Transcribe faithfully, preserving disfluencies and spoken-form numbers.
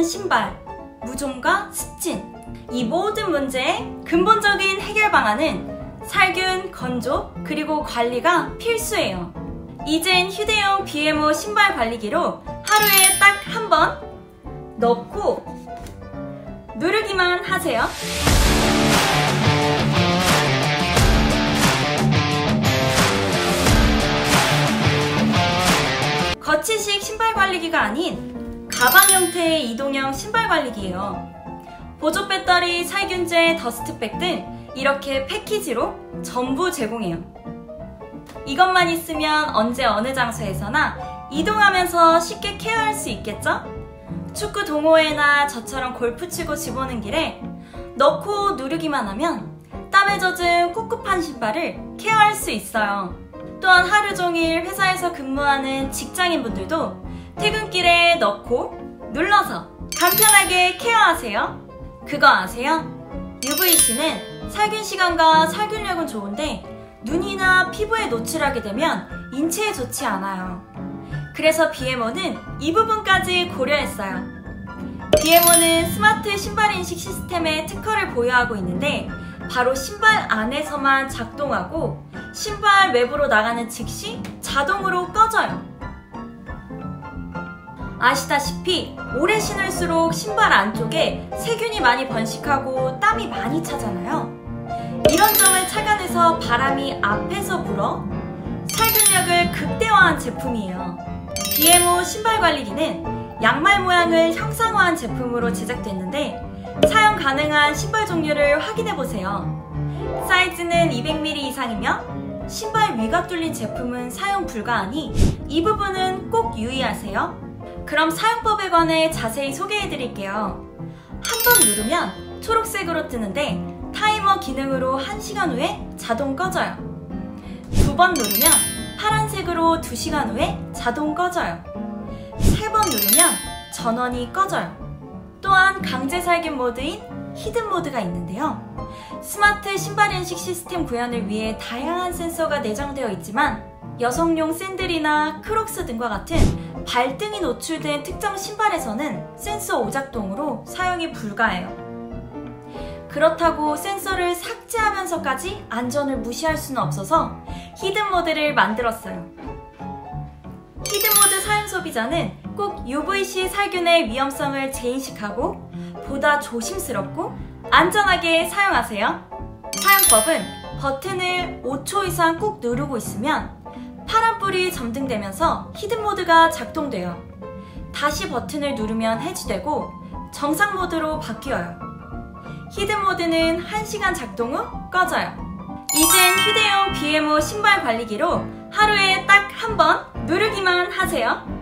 신발, 무좀과 습진, 이 모든 문제의 근본적인 해결 방안은 살균, 건조, 그리고 관리가 필수예요. 이젠 휴대용 비엠오 신발 관리기로 하루에 딱 한 번 넣고 누르기만 하세요. 거치식 신발 관리기가 아닌 가방 형태의 이동형 신발 관리기예요. 보조 배터리, 살균제, 더스트백 등 이렇게 패키지로 전부 제공해요. 이것만 있으면 언제 어느 장소에서나 이동하면서 쉽게 케어할 수 있겠죠? 축구 동호회나 저처럼 골프 치고 집 오는 길에 넣고 누르기만 하면 땀에 젖은 꿉꿉한 신발을 케어할 수 있어요. 또한 하루 종일 회사에서 근무하는 직장인분들도 퇴근길에 넣고 눌러서 간편하게 케어하세요. 그거 아세요? 유브이씨는 살균 시간과 살균력은 좋은데 눈이나 피부에 노출하게 되면 인체에 좋지 않아요. 그래서 비엠오는 이 부분까지 고려했어요. 비엠오는 스마트 신발 인식 시스템의 특허를 보유하고 있는데 바로 신발 안에서만 작동하고 신발 외부로 나가는 즉시 자동으로 꺼져요. 아시다시피 오래 신을수록 신발 안쪽에 세균이 많이 번식하고 땀이 많이 차잖아요. 이런 점을 착안해서 바람이 앞에서 불어 살균력을 극대화한 제품이에요. 비엠오 신발 관리기는 양말 모양을 형상화한 제품으로 제작됐는데 사용 가능한 신발 종류를 확인해보세요. 사이즈는 이백 밀리미터 이상이며 신발 위가 뚫린 제품은 사용 불가하니 이 부분은 꼭 유의하세요. 그럼 사용법에 관해 자세히 소개해드릴게요. 한 번 누르면 초록색으로 뜨는데 타이머 기능으로 한 시간 후에 자동 꺼져요. 두 번 누르면 파란색으로 두 시간 후에 자동 꺼져요. 세 번 누르면 전원이 꺼져요. 또한 강제 살균 모드인 히든 모드가 있는데요. 스마트 신발 인식 시스템 구현을 위해 다양한 센서가 내장되어 있지만 여성용 샌들이나 크록스 등과 같은 발등이 노출된 특정 신발에서는 센서 오작동으로 사용이 불가해요. 그렇다고 센서를 삭제하면서까지 안전을 무시할 수는 없어서 히든 모드를 만들었어요. 히든 모드 사용 소비자는 꼭 유브이씨 살균의 위험성을 재인식하고 보다 조심스럽고 안전하게 사용하세요. 사용법은 버튼을 오 초 이상 꾹 누르고 있으면 파란불이 점등되면서 히든 모드가 작동돼요. 다시 버튼을 누르면 해지되고 정상 모드로 바뀌어요. 히든 모드는 한 시간 작동 후 꺼져요. 이젠 휴대용 비엠오 신발 관리기로 하루에 딱 한 번 누르기만 하세요.